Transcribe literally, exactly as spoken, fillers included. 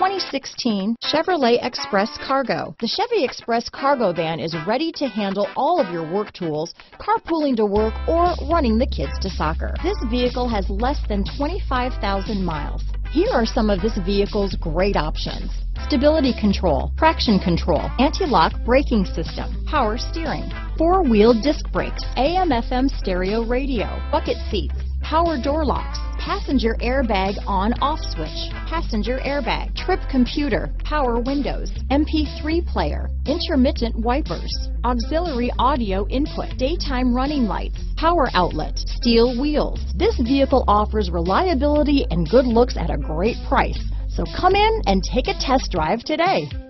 twenty sixteen Chevrolet Express Cargo. The Chevy Express Cargo van is ready to handle all of your work tools, carpooling to work, or running the kids to soccer. This vehicle has less than twenty-five thousand miles. Here are some of this vehicle's great options: stability control, traction control, anti-lock braking system, power steering, four-wheel disc brakes, A M F M stereo radio, bucket seats, power door locks, passenger airbag on-off switch, passenger airbag, trip computer, power windows, M P three player, intermittent wipers, auxiliary audio input, daytime running lights, power outlet, steel wheels. This vehicle offers reliability and good looks at a great price. So come in and take a test drive today.